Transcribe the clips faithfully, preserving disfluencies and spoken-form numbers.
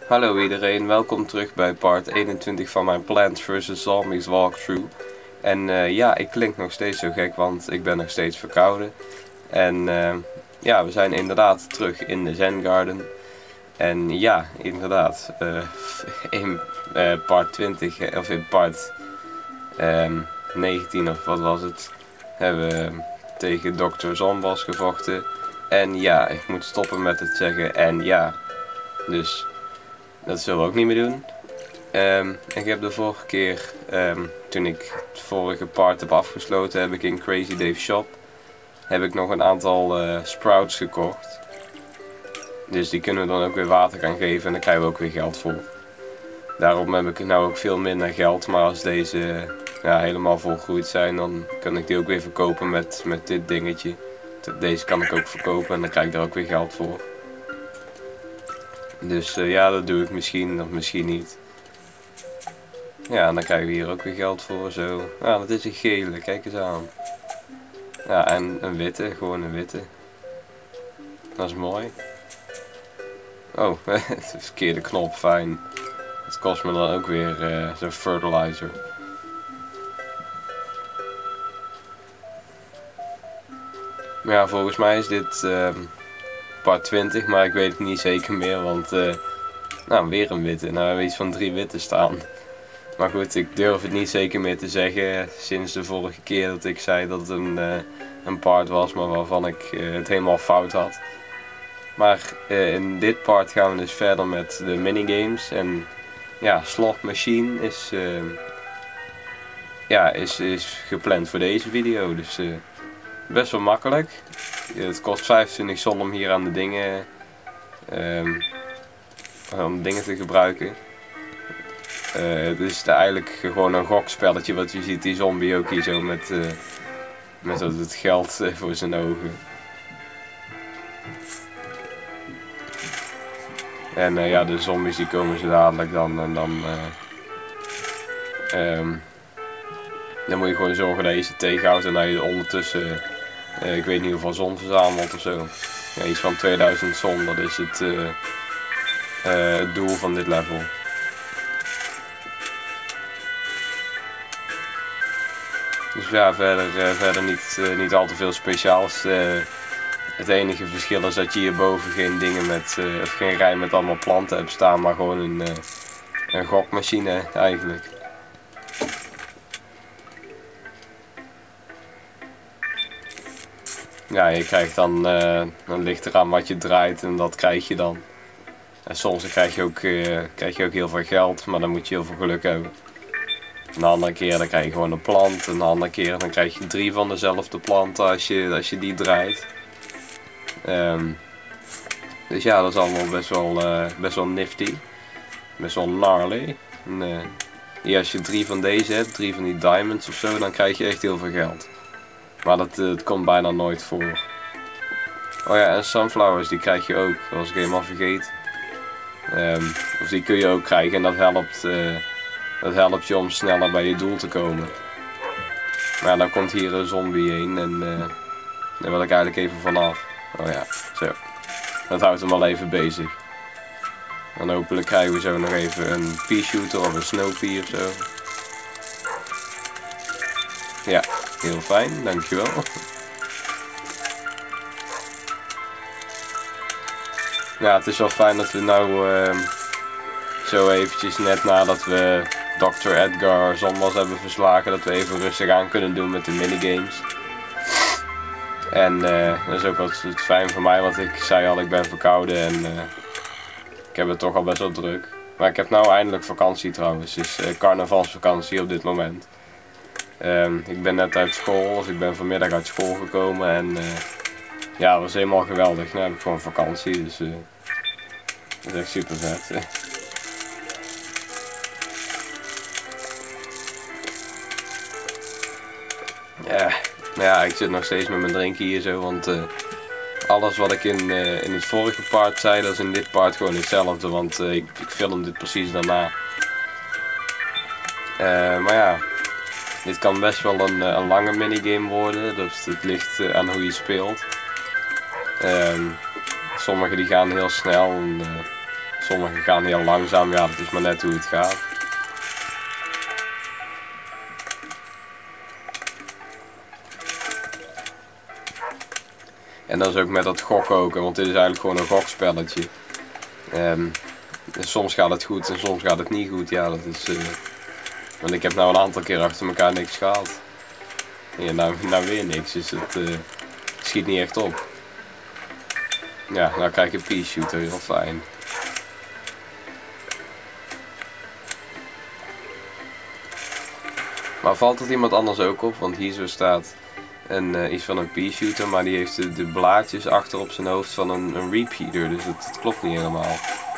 Hallo iedereen, welkom terug bij part eenentwintig van mijn Plants versus. Zombies walkthrough. En uh, ja, ik klink nog steeds zo gek, want ik ben nog steeds verkouden. En uh, ja, we zijn inderdaad terug in de Zen Garden. En ja, inderdaad, uh, in uh, part twintig, of in part um, negentien of wat was het, hebben we tegen dokter Zombas gevochten. En ja, ik moet stoppen met het zeggen en ja, dus dat zullen we ook niet meer doen. Um, ik heb de vorige keer, um, toen ik het vorige part heb afgesloten, heb ik in Crazy Dave's shop heb ik nog een aantal uh, sprouts gekocht. Dus die kunnen we dan ook weer water gaan geven en daar krijgen we ook weer geld voor. Daarom heb ik nou ook veel minder geld, maar als deze uh, ja, helemaal volgroeid zijn, dan kan ik die ook weer verkopen met, met dit dingetje. Deze kan ik ook verkopen en dan krijg ik daar ook weer geld voor. Dus uh, ja, dat doe ik misschien of misschien niet. Ja, en dan krijgen we hier ook weer geld voor, zo. Ja, dat is een gele, kijk eens aan. Ja, en een witte, gewoon een witte. Dat is mooi. Oh, de verkeerde knop, fijn. Het kost me dan ook weer uh, zo'n fertilizer. Maar ja, volgens mij is dit uh, part twintig, maar ik weet het niet zeker meer, want uh, nou, weer een witte. Nou, we hebben iets van drie witte staan. Maar goed, ik durf het niet zeker meer te zeggen sinds de vorige keer dat ik zei dat het een, uh, een part was, maar waarvan ik uh, het helemaal fout had. Maar uh, in dit part gaan we dus verder met de minigames. En ja, Slot Machine is, uh, ja, is, is gepland voor deze video, dus uh, best wel makkelijk. Uh, het kost vijfentwintig zon om hier aan de dingen, um, om de dingen te gebruiken. Uh, het is eigenlijk gewoon een gokspelletje wat je ziet, die zombie ook hier zo met, uh, met het geld uh, voor zijn ogen. En uh, ja, de zombies die komen zo dadelijk dan en dan, uh, um, dan moet je gewoon zorgen dat je ze tegenhoudt en dat je ondertussen, uh, ik weet niet hoeveel zon verzamelt of zo. Ja, iets van tweeduizend zon, dat is het, uh, uh, het doel van dit level. Dus ja, verder, uh, verder niet, uh, niet al te veel speciaals. Uh, het enige verschil is dat je hierboven geen dingen met, uh, of geen rij met allemaal planten hebt staan, maar gewoon een, uh, een gokmachine eigenlijk. Ja, je krijgt dan, uh, dan ligt eraan wat je draait en dat krijg je dan. En soms krijg je, ook, uh, krijg je ook heel veel geld, maar dan moet je heel veel geluk hebben. Een andere keer dan krijg je gewoon een plant, een andere keer dan krijg je drie van dezelfde planten als je, als je die draait. Um, dus ja, dat is allemaal best wel, uh, best wel nifty, best wel gnarly. En, uh, ja, als je drie van deze hebt, drie van die diamonds of zo, dan krijg je echt heel veel geld. Maar dat, uh, dat komt bijna nooit voor. Oh ja, en sunflowers die krijg je ook, dat was ik helemaal vergeten. Um, of die kun je ook krijgen en dat helpt... Uh, Dat helpt je om sneller bij je doel te komen. Maar ja, dan komt hier een zombie heen en uh, daar wil ik eigenlijk even vanaf. Oh ja, zo. Dat houdt hem al even bezig. Dan hopelijk krijgen we zo nog even een pea shooter of een snow pea of zo. Ja, heel fijn, dankjewel. Ja, het is wel fijn dat we nou uh, zo eventjes net nadat we dokter Edgar Zombas hebben verslagen, dat we even rustig aan kunnen doen met de minigames. En uh, dat is ook wat fijn voor mij, want ik zei al, ik ben verkouden en uh, ik heb het toch al best wel druk. Maar ik heb nou eindelijk vakantie trouwens, dus uh, carnavalsvakantie op dit moment. Um, ik ben net uit school, of ik ben vanmiddag uit school gekomen en uh, ja, dat was helemaal geweldig. Nu heb ik gewoon vakantie, dus uh, dat is echt super vet. Ja, nou ja, ik zit nog steeds met mijn drinken hier zo, want uh, alles wat ik in, uh, in het vorige part zei, dat is in dit part gewoon hetzelfde, want uh, ik, ik film dit precies daarna. Uh, maar ja, dit kan best wel een, een lange minigame worden, dus het ligt uh, aan hoe je speelt. Um, sommige die gaan heel snel en uh, sommige gaan heel langzaam, ja dat is maar net hoe het gaat. En dat is ook met dat gokken ook, want dit is eigenlijk gewoon een gokspelletje. Um, dus soms gaat het goed en soms gaat het niet goed, ja dat is... Uh, want ik heb nou een aantal keer achter elkaar niks gehad. En ja, nou, nou weer niks, dus het uh, schiet niet echt op. Ja, nou krijg je een pea shooter, heel fijn. Maar valt het iemand anders ook op, want hier zo staat een, uh, iets van een pea shooter, maar die heeft de, de blaadjes achter op zijn hoofd van een, een repeater, dus het, het klopt niet helemaal.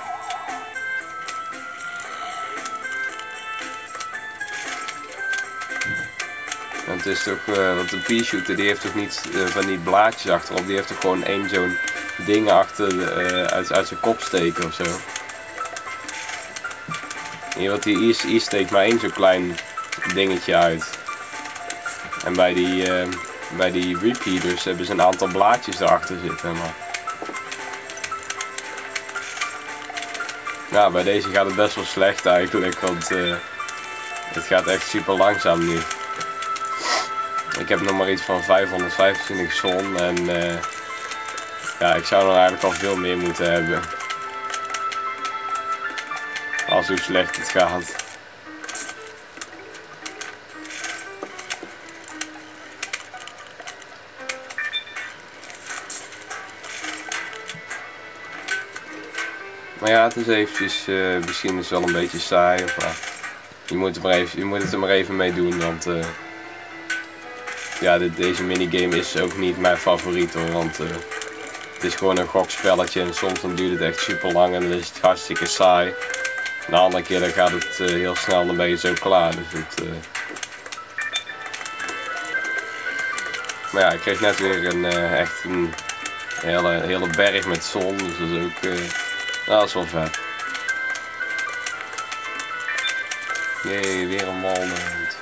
En het is toch, uh, want de pea shooter die heeft toch niet uh, van die blaadjes achterop, die heeft toch gewoon één zo'n ding achter uh, uit, uit zijn kop steken ofzo. Hier, want die hier, hier steekt maar één zo'n klein dingetje uit. En bij die, uh, bij die repeaters hebben ze een aantal blaadjes erachter zitten. Maar... ja, bij deze gaat het best wel slecht eigenlijk, want uh, het gaat echt super langzaam nu. Ik heb nog maar iets van vijfhonderdvijfentwintig zon en uh, ja, ik zou er eigenlijk al veel meer moeten hebben. Als hoe slecht het gaat. Maar ja, het is eventjes, uh, misschien is het wel een beetje saai, of, uh, je, moet er maar even, je moet het er maar even mee doen, want uh, ja, dit, deze minigame is ook niet mijn favoriet hoor, want uh, het is gewoon een gokspelletje en soms dan duurt het echt super lang en dan is het hartstikke saai. En de andere keer dan gaat het uh, heel snel, dan ben je zo klaar. Dus het, uh... maar ja, ik kreeg net weer een, uh, echt een hele, hele berg met zon, dus dat is ook, uh... nou, dat is wel vet. Jee, weer een walnoot.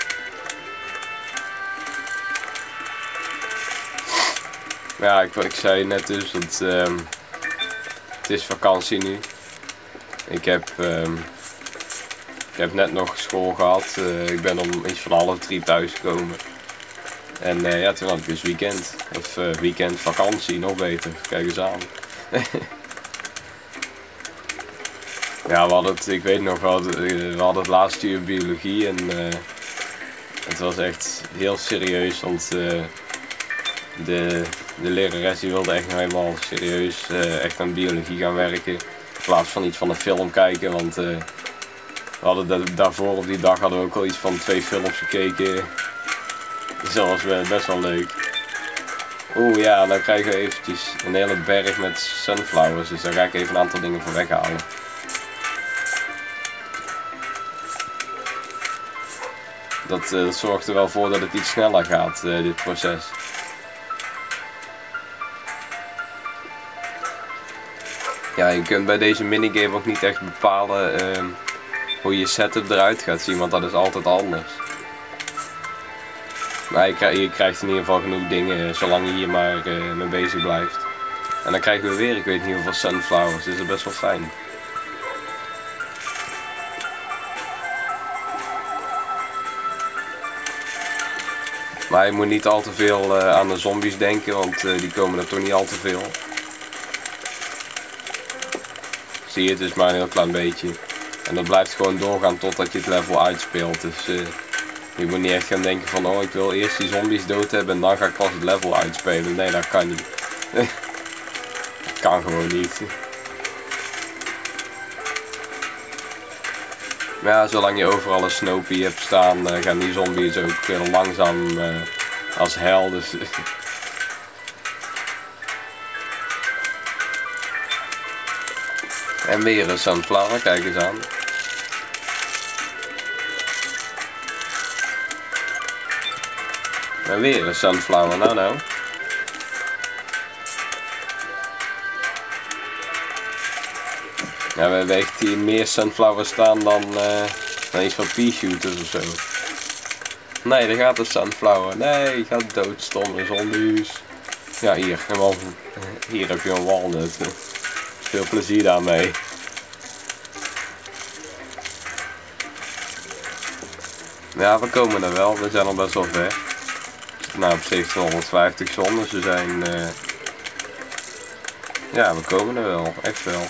Ja, ik, ik zei net dus dat um, het is vakantie nu. Ik heb, um, ik heb net nog school gehad. Uh, ik ben om iets van half drie thuis gekomen. En uh, ja, toen had ik dus weekend. Of uh, weekend, vakantie, nog beter. Kijk eens aan. Ja, we hadden het, ik weet nog wel, we hadden het laatste uur biologie en uh, het was echt heel serieus, want uh, de, de lerares die wilde echt nog helemaal serieus uh, echt aan biologie gaan werken. In plaats van iets van een film kijken, want uh, we hadden da daarvoor op die dag hadden we ook al iets van twee films gekeken. Dus dat was best wel leuk. Oeh ja, dan krijgen we eventjes een hele berg met sunflowers, dus daar ga ik even een aantal dingen voor weghalen. Dat, uh, dat zorgt er wel voor dat het iets sneller gaat, uh, dit proces. Ja, je kunt bij deze minigame ook niet echt bepalen uh, hoe je setup eruit gaat zien, want dat is altijd anders. Maar je, krijg, je krijgt in ieder geval genoeg dingen, zolang je hier maar uh, mee bezig blijft. En dan krijgen we weer, ik weet niet hoeveel sunflowers, dus dat is best wel fijn. Maar je moet niet al te veel uh, aan de zombies denken, want uh, die komen er toch niet al te veel. Zie je, het is maar een heel klein beetje. En dat blijft gewoon doorgaan totdat je het level uitspeelt. Dus uh, je moet niet echt gaan denken van, oh ik wil eerst die zombies dood hebben en dan ga ik pas het level uitspelen. Nee, dat kan niet. Dat kan gewoon niet. Maar ja, zolang je overal een Snoopy hebt staan, uh, gaan die zombies ook uh, langzaam uh, als hel. Dus en weer een sunflower, kijk eens aan. En weer een sunflower, nou nou. Ja, we hebben echt hier meer sunflowers staan dan, uh, dan iets van pea shooters ofzo. Nee, daar gaat een sunflower. Nee, je gaat dood, stomme zombies. Ja, hier, hier heb je een walnut. Veel plezier daarmee. Ja, we komen er wel. We zijn al best wel ver. Nou, op zeventienhonderdvijftig zon, dus we zijn... Uh... Ja, we komen er wel. Echt wel.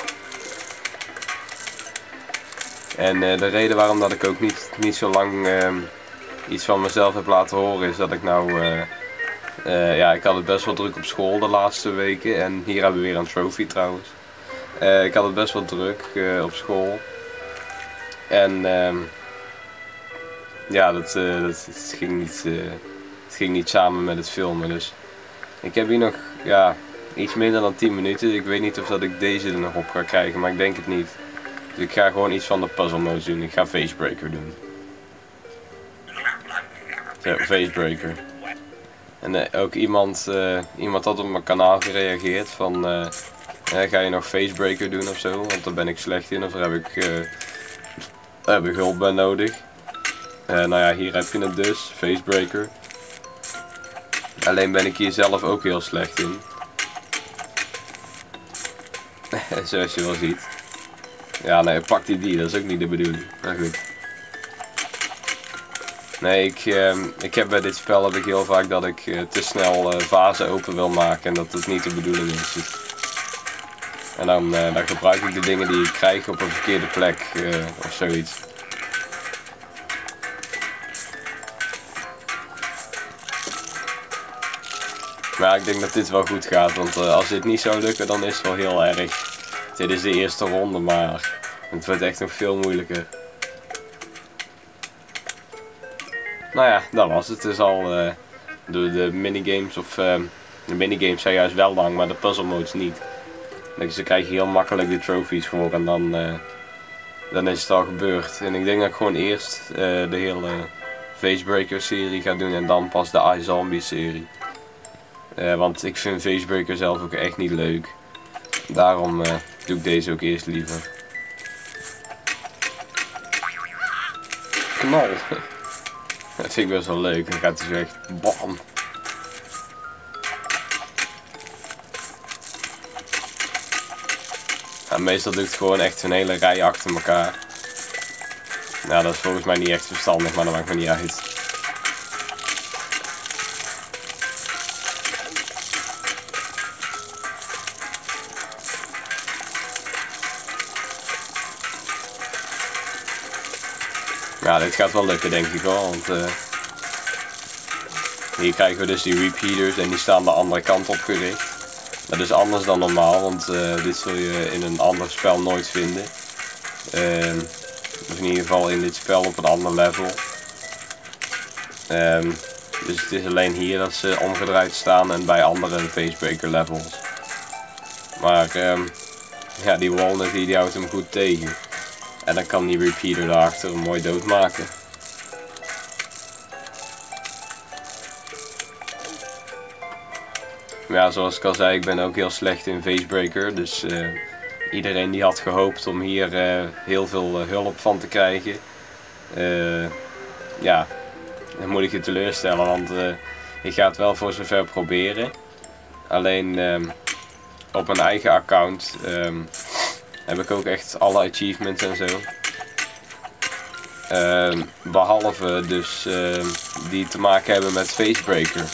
En uh, de reden waarom dat ik ook niet, niet zo lang uh, iets van mezelf heb laten horen is dat ik nou... Uh, uh, ja, ik had het best wel druk op school de laatste weken. En hier hebben we weer een trophy trouwens. Uh, ik had het best wel druk uh, op school. En... Uh, ja, dat, uh, dat, dat ging niet... Uh, het ging niet samen met het filmen, dus... Ik heb hier nog... Ja, iets minder dan tien minuten. Ik weet niet of dat ik deze er nog op ga krijgen, maar ik denk het niet. Dus ik ga gewoon iets van de puzzle modes doen. Ik ga Facebreaker doen. Zo, Facebreaker. En uh, ook iemand, uh, iemand had op mijn kanaal gereageerd van... Uh, uh, ga je nog Facebreaker doen of zo? Want daar ben ik slecht in of daar heb ik, uh, heb ik hulp bij nodig. Uh, nou ja, hier heb je het dus. Facebreaker. Alleen ben ik hier zelf ook heel slecht in. Zoals je wel ziet. Ja, nee, pak die die, dat is ook niet de bedoeling. Maar goed. Nee, ik, uh, ik heb bij dit spel heb ik heel vaak dat ik uh, te snel uh, vazen open wil maken en dat het niet de bedoeling is. Dus. En dan, uh, dan gebruik ik de dingen die ik krijg op een verkeerde plek uh, of zoiets. Maar ik denk dat dit wel goed gaat, want uh, als dit niet zou lukken dan is het wel heel erg. Dit is de eerste ronde, maar het wordt echt nog veel moeilijker. Nou ja, dat was het dus al. Uh, de, de minigames, of uh, de minigames zijn juist wel lang, maar de puzzle modes niet. Dus dan krijg je heel makkelijk de trophies voor en dan, uh, dan is het al gebeurd. En ik denk dat ik gewoon eerst uh, de hele Facebreaker serie ga doen en dan pas de iZombie serie. Uh, want ik vind Facebreaker zelf ook echt niet leuk. Daarom uh, doe ik deze ook eerst liever. Knal. Dat vind ik best wel leuk. Dan gaat hij zo echt bam. Ja, meestal doe ik het gewoon echt een hele rij achter elkaar. Nou, dat is volgens mij niet echt verstandig, maar dat maakt me niet uit. Ja, dit gaat wel lukken denk ik wel, want uh, hier krijgen we dus die repeaters en die staan de andere kant op gericht. Dat is anders dan normaal, want uh, dit zul je in een ander spel nooit vinden. Uh, of in ieder geval in dit spel op een ander level. Uh, dus het is alleen hier dat ze omgedraaid staan en bij andere Facebreaker levels. Maar uh, ja, die walnut die, die houdt hem goed tegen. En dan kan die repeater daarachter hem mooi doodmaken. Maar ja, zoals ik al zei, ik ben ook heel slecht in Facebreaker. Dus uh, iedereen die had gehoopt om hier uh, heel veel uh, hulp van te krijgen. Uh, ja, dan moet ik je teleurstellen, want uh, ik ga het wel voor zover proberen. Alleen uh, op mijn eigen account... Uh, heb ik ook echt alle achievements en zo. Uh, behalve dus uh, die te maken hebben met Facebreaker.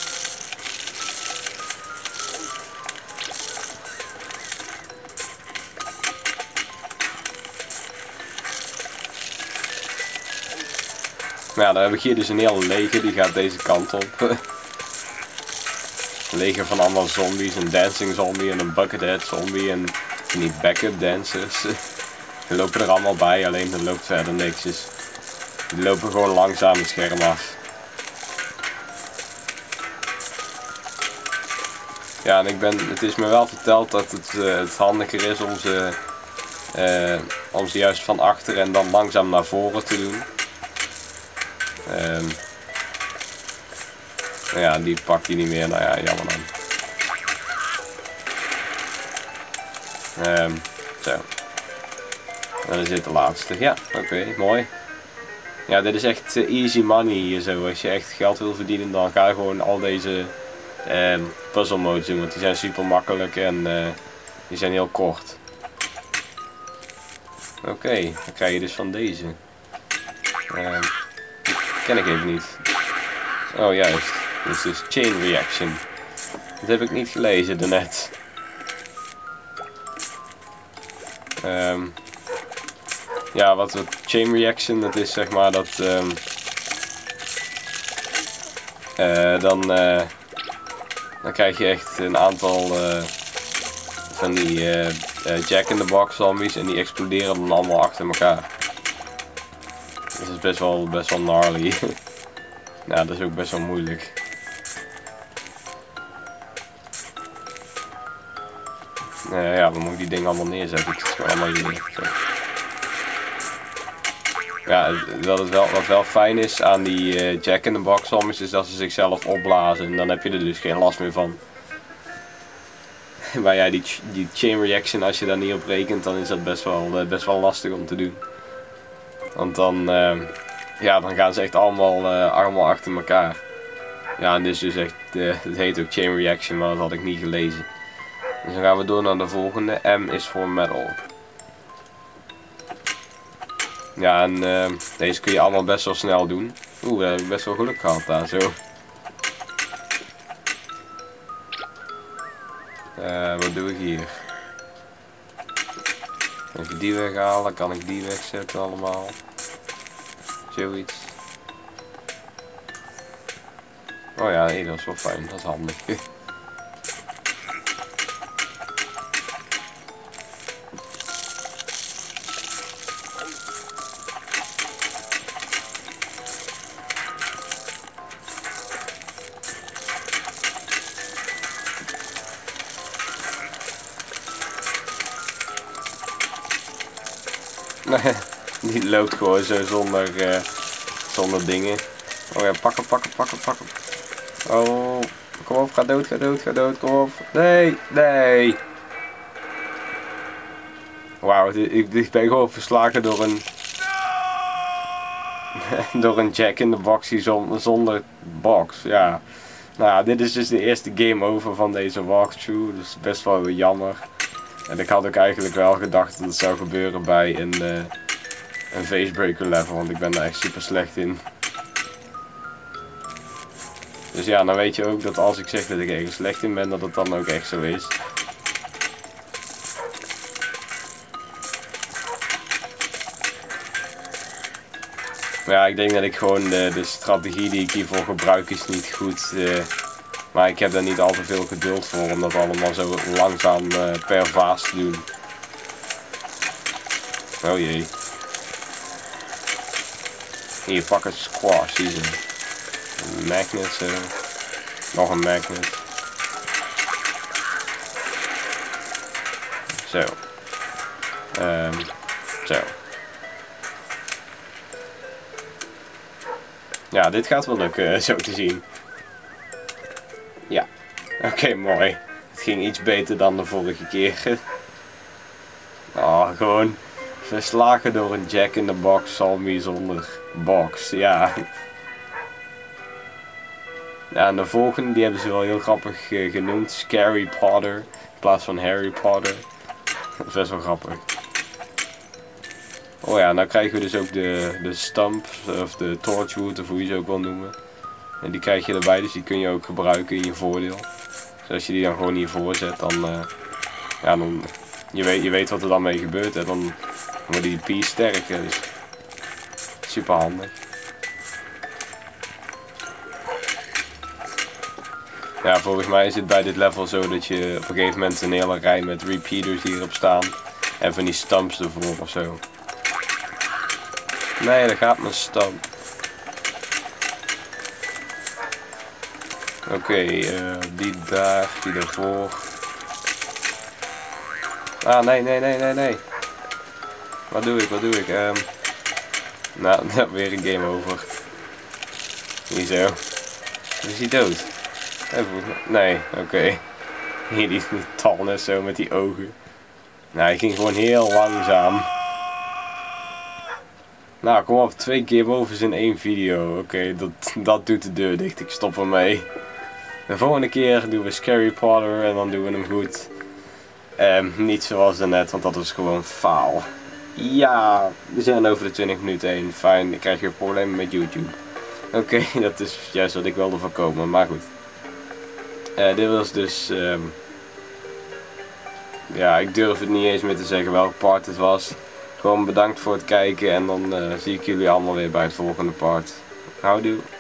Maar ja, dan heb ik hier dus een hele leger, die gaat deze kant op. Een leger van allemaal zombies, een dancing zombie en een buckethead zombie en die backup dancers. Die lopen er allemaal bij, alleen er loopt verder niks. Dus die lopen gewoon langzaam het scherm af. Ja, en ik ben, het is me wel verteld dat het, uh, het handiger is om ze, uh, om ze juist van achter en dan langzaam naar voren te doen. Um, nou ja, die pakt hij niet meer, nou ja, jammer dan. Um, zo. En dan zit de laatste. Ja, oké, okay, mooi. Ja, dit is echt uh, easy money hier zo. Als je echt geld wil verdienen, dan ga je gewoon al deze um, puzzle modes doen. Want die zijn super makkelijk en uh, die zijn heel kort. Oké, okay, dan krijg je dus van deze. Um, Ken ik even niet. Oh juist, dit is dus Chain Reaction. Dat heb ik niet gelezen daarnet. Um, ja, wat wat Chain Reaction, dat is zeg maar dat... Um, uh, dan, uh, dan krijg je echt een aantal uh, van die uh, uh, Jack-in-the-Box zombies en die exploderen dan allemaal achter elkaar. Dus dat is best wel, best wel gnarly. Nou, dat is ook best wel moeilijk. Uh, ja, dan moet ik die dingen allemaal neerzetten. Het is gewoon allemaal hier. Zo. Ja, wat, het wel, wat wel fijn is aan die uh, Jack-in-the-Box zombies is dat ze zichzelf opblazen. En dan heb je er dus geen last meer van. Maar ja, die, die chain reaction, als je daar niet op rekent, dan is dat best wel, uh, best wel lastig om te doen. Want dan, uh, ja, dan gaan ze echt allemaal, uh, allemaal achter elkaar. Ja, en dit is dus echt, uh, het heet ook chain reaction, maar dat had ik niet gelezen. Dus dan gaan we door naar de volgende. M is voor metal. Ja, en uh, deze kun je allemaal best wel snel doen. Oeh, we hebben best wel geluk gehad daar zo. Uh, wat doe ik hier? Even die weghalen, kan ik die wegzetten allemaal. Zoiets. Oh ja, nee, dat is wel fijn, dat is handig. Nee, die loopt gewoon zo zonder, uh, zonder dingen. Oh ja, pakken, pakken, pakken, pakken. Oh, kom op, ga dood, ga dood, ga dood, kom op. Nee, nee. Wauw, ik, ik ben gewoon verslagen door een... door een Jack-in-the-Box zonder box, ja. Nou ja, dit is dus de eerste game over van deze walkthrough, dus best wel jammer. En ik had ook eigenlijk wel gedacht dat het zou gebeuren bij een, uh, een facebreaker level, want ik ben daar echt super slecht in. Dus ja, dan weet je ook dat als ik zeg dat ik ergens slecht in ben, dat het dan ook echt zo is. Ja, ik denk dat ik gewoon de, de strategie die ik hiervoor gebruik is niet goed. Uh, maar ik heb daar niet al te veel geduld voor om dat allemaal zo langzaam uh, per vaas te doen. Oh jee. Hier, pak een squash, zie je. Een magnet, uh, nog een magnet. Zo. Um, zo. Ja, dit gaat wel lukken, uh, zo te zien. Ja. Oké, okay, mooi. Het ging iets beter dan de vorige keer. Oh, gewoon verslagen door een Jack-in-the-Box zombie zonder box. Ja. Ja, en de volgende, die hebben ze wel heel grappig uh, genoemd. Scary Potter. In plaats van Harry Potter. Dat is best wel grappig. Oh ja, nou krijgen we dus ook de, de stump, of de torchwood, of hoe je ze ook wil noemen. En die krijg je erbij, dus die kun je ook gebruiken in je voordeel. Dus als je die dan gewoon hiervoor zet, dan, uh, ja, dan je, weet, je weet wat er dan mee gebeurt. En dan, dan wordt die piece sterker, dus super handig. Ja, volgens mij is het bij dit level zo dat je op een gegeven moment een hele rij met repeaters hierop staan. En van die stumps ervoor of zo. Nee, daar gaat mijn stump. Oké, okay, uh, die daar, die daarvoor. Ah, nee, nee, nee, nee, nee. Wat doe ik, wat doe ik? Um, nou, weer een game over. Niet zo. Is hij dood? Nee, oké. Okay. Hier, die, die tal net zo met die ogen. Nou, hij ging gewoon heel langzaam. Nou, kom op, twee game overs in één video. Oké, okay, dat, dat doet de deur dicht. Ik stop ermee. De volgende keer doen we Scary Potter en dan doen we hem goed. Um, niet zoals daarnet, want dat was gewoon faal. Ja, we zijn over de twintig minuten heen. Fijn, ik krijg weer problemen met YouTube. Oké, okay, dat is juist wat ik wilde voorkomen, maar goed. Uh, dit was dus... Um, ja, ik durf het niet eens meer te zeggen welk part het was. Gewoon bedankt voor het kijken en dan uh, zie ik jullie allemaal weer bij het volgende part. Houdoe.